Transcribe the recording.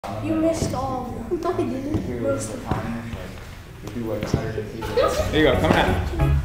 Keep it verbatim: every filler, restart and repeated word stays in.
You missed all. No, I didn't. Most of the time, like, we do like Saturday. There you go, coming out.